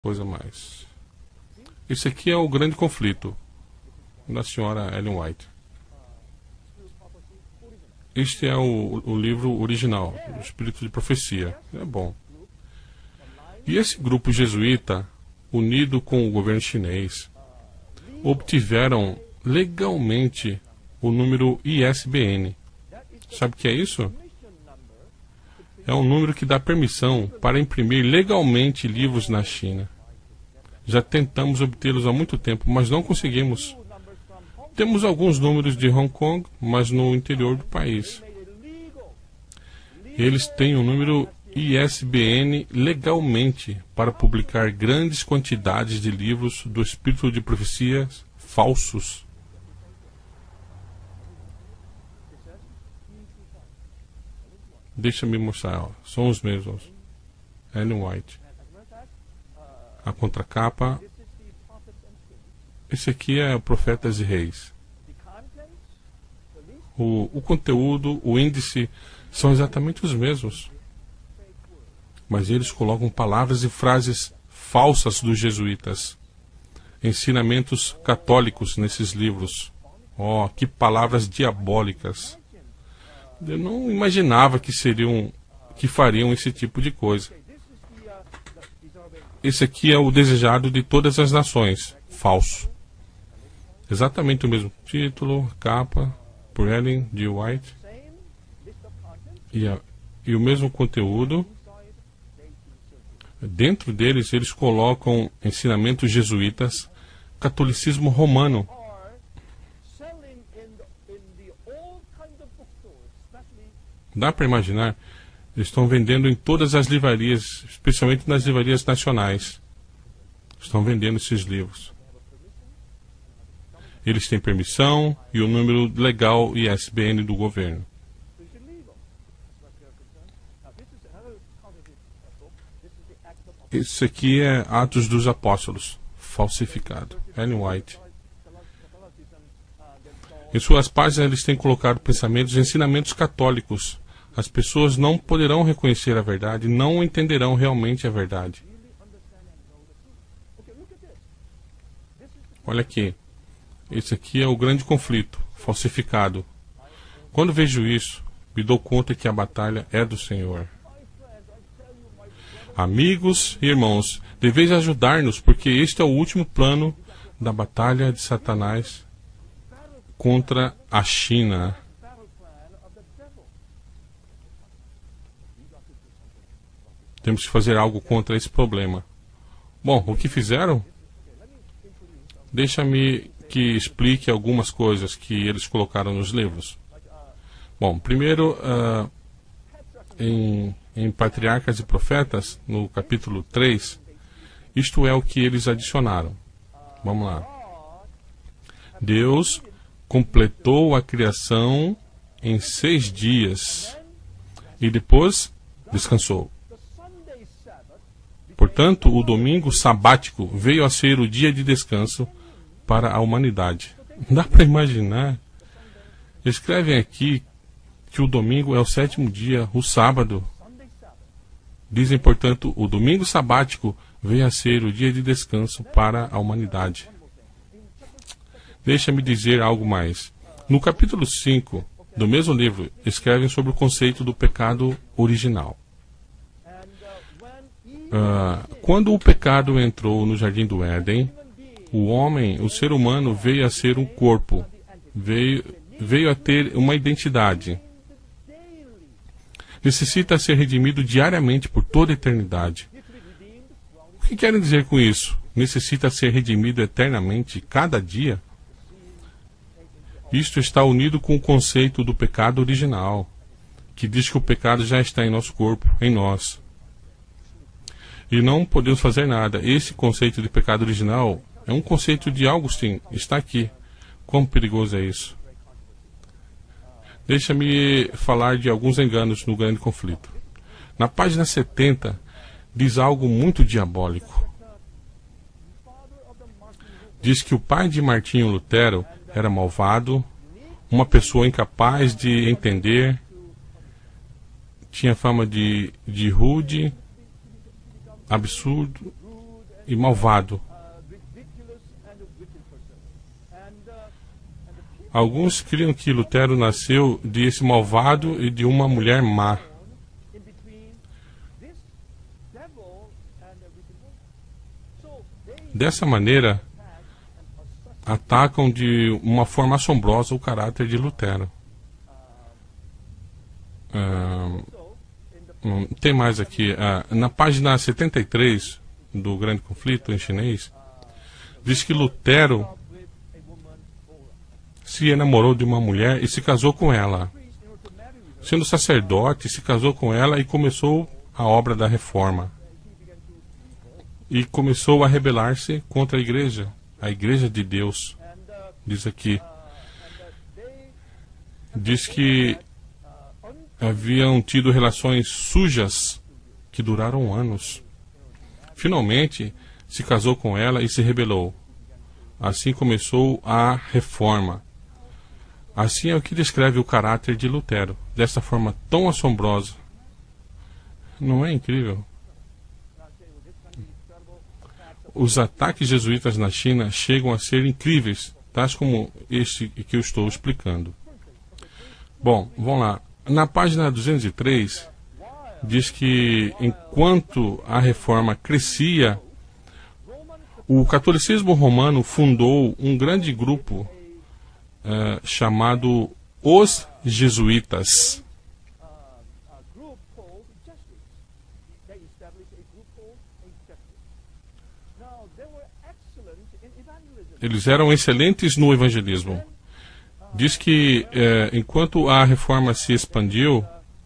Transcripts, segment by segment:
Coisa mais. Esse aqui é o grande conflito da senhora Ellen White. Este é o livro original, o Espírito de Profecia. É bom. E esse grupo jesuíta, unido com o governo chinês, obtiveram legalmente o número ISBN. Sabe o que é isso? É um número que dá permissão para imprimir legalmente livros na China. Já tentamos obtê-los há muito tempo, mas não conseguimos. Temos alguns números de Hong Kong, mas no interior do país. Eles têm um número ISBN legalmente para publicar grandes quantidades de livros do Espírito de Profecias falsos. Deixa-me mostrar, ó. São os mesmos. Ellen White. A contracapa. Esse aqui é Profetas e Reis. O conteúdo, o índice, são exatamente os mesmos. Mas eles colocam palavras e frases falsas dos jesuítas. Ensinamentos católicos nesses livros. Oh, que palavras diabólicas. Eu não imaginava que fariam esse tipo de coisa. Esse aqui é o desejado de todas as nações. Falso. Exatamente o mesmo título, capa, por Ellen G. White. E o mesmo conteúdo. Dentro deles, eles colocam ensinamentos jesuítas, catolicismo romano. Dá para imaginar? Eles estão vendendo em todas as livrarias, especialmente nas livrarias nacionais. Estão vendendo esses livros. Eles têm permissão e o número legal ISBN do governo. Esse aqui é Atos dos Apóstolos, falsificado. Ellen White. Em suas páginas eles têm colocado pensamentos e ensinamentos católicos. As pessoas não poderão reconhecer a verdade, não entenderão realmente a verdade. Olha aqui. Esse aqui é o grande conflito, falsificado. Quando vejo isso, me dou conta que a batalha é do Senhor. Amigos e irmãos, deveis ajudar-nos, porque este é o último plano da batalha de Satanás contra a China. Temos que fazer algo contra esse problema. Bom, o que fizeram? Deixa-me que explique algumas coisas que eles colocaram nos livros. Bom, primeiro, em Patriarcas e Profetas, no capítulo 3, isto é o que eles adicionaram. Vamos lá. Deus completou a criação em 6 dias e depois descansou. Portanto, o domingo sabático veio a ser o dia de descanso para a humanidade. Dá para imaginar? Escrevem aqui que o domingo é o 7º dia, o sábado. Dizem, portanto, o domingo sabático veio a ser o dia de descanso para a humanidade. Deixa-me dizer algo mais. No capítulo 5 do mesmo livro, escrevem sobre o conceito do pecado original. Quando o pecado entrou no jardim do Éden, o homem, o ser humano, veio a ser um corpo, veio a ter uma identidade. Necessita ser redimido diariamente por toda a eternidade. O que querem dizer com isso? Necessita ser redimido eternamente, cada dia? Isto está unido com o conceito do pecado original, que diz que o pecado já está em nosso corpo, em nós. E não podemos fazer nada. Esse conceito de pecado original é um conceito de Augustin, está aqui. Quão perigoso é isso? Deixa-me falar de alguns enganos no grande conflito. Na página 70, diz algo muito diabólico. Diz que o pai de Martinho Lutero era malvado, uma pessoa incapaz de entender, tinha fama de rude, absurdo, e malvado. Alguns criam que Lutero nasceu desse malvado e de uma mulher má. Dessa maneira, atacam de uma forma assombrosa o caráter de Lutero. Tem mais aqui. Na página 73 do Grande Conflito, em chinês, diz que Lutero se enamorou de uma mulher e se casou com ela. Sendo sacerdote, se casou com ela e começou a obra da reforma. E começou a rebelar-se contra a igreja de Deus. Diz aqui. Diz que haviam tido relações sujas que duraram anos. Finalmente, se casou com ela e se rebelou. Assim começou a reforma. Assim é o que descreve o caráter de Lutero, dessa forma tão assombrosa. Não é incrível? Os ataques jesuítas na China chegam a ser incríveis, tais como este que eu estou explicando. Bom, vamos lá. Na página 203, diz que enquanto a reforma crescia, o catolicismo romano fundou um grande grupo chamado Os Jesuítas. Eles eram excelentes no evangelismo. Diz que enquanto a reforma se expandiu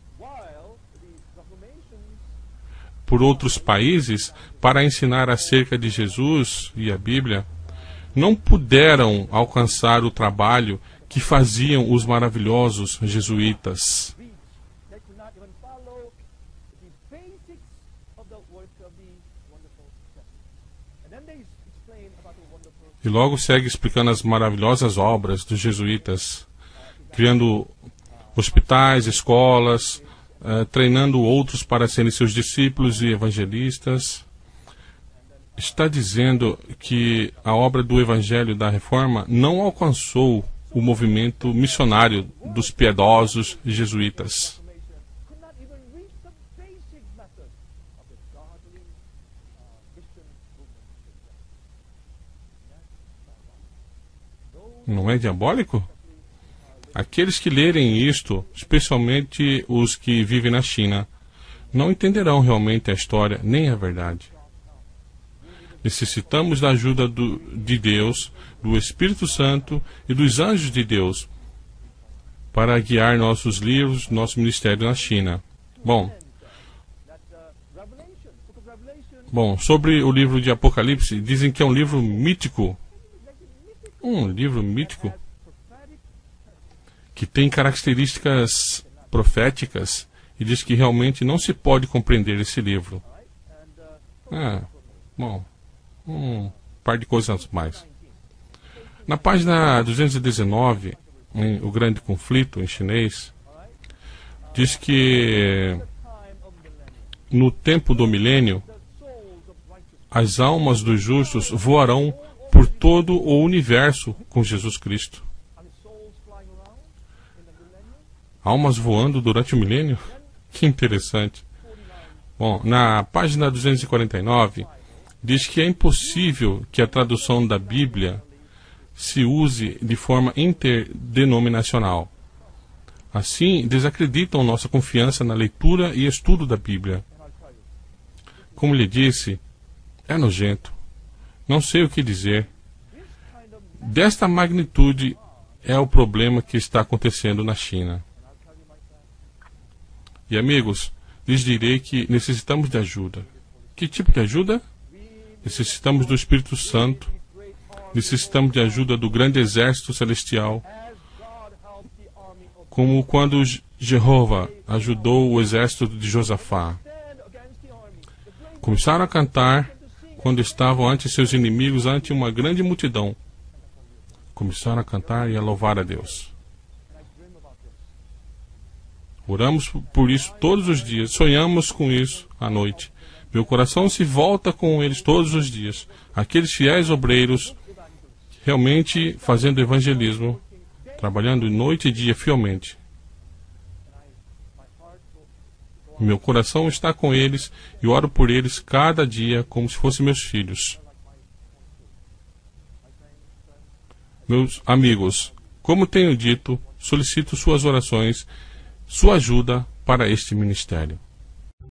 por outros países para ensinar acerca de Jesus e a Bíblia, não puderam alcançar o trabalho que faziam os maravilhosos jesuítas. E logo segue explicando as maravilhosas obras dos jesuítas, criando hospitais, escolas, treinando outros para serem seus discípulos e evangelistas. Está dizendo que a obra do Evangelho da Reforma não alcançou o movimento missionário dos piedosos jesuítas. Não é diabólico? Aqueles que lerem isto, especialmente os que vivem na China, não entenderão realmente a história nem a verdade. Necessitamos da ajuda de Deus, do Espírito Santo e dos anjos de Deus para guiar nossos livros, nosso ministério na China. Bom, sobre o livro de Apocalipse, dizem que é um livro mítico. Um livro mítico que tem características proféticas e diz que realmente não se pode compreender esse livro. Um par de coisas mais. Na página 219, em O Grande Conflito, em chinês, diz que no tempo do milênio, as almas dos justos voarão por todo o universo com Jesus Cristo. Almas voando durante o milênio? Que interessante. Bom, na página 249, diz que é impossível que a tradução da Bíblia se use de forma interdenominacional. Assim, desacreditam nossa confiança na leitura e estudo da Bíblia. Como lhe disse, é nojento. Não sei o que dizer. Desta magnitude é o problema que está acontecendo na China. E amigos, lhes direi que necessitamos de ajuda. Que tipo de ajuda? Necessitamos do Espírito Santo. Necessitamos de ajuda do grande exército celestial. Como quando Jeová ajudou o exército de Josafá. Começaram a cantar quando estavam ante seus inimigos, ante uma grande multidão. Começaram a cantar e a louvar a Deus. Oramos por isso todos os dias, sonhamos com isso à noite. Meu coração se volta com eles todos os dias. Aqueles fiéis obreiros realmente fazendo evangelismo, trabalhando noite e dia fielmente. Meu coração está com eles e oro por eles cada dia como se fossem meus filhos. Meus amigos, como tenho dito, solicito suas orações, sua ajuda para este ministério.